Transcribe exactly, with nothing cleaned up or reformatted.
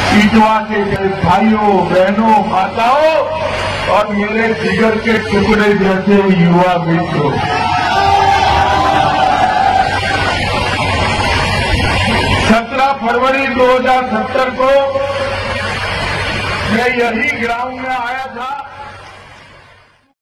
इटवा के भाइयों, बहनों, माताओं और मेरे जिगर के टुकड़े जैसे युवा मित्रों, सत्रह फरवरी दो हजार सत्तर को मैं यही ग्राउंड में आया था।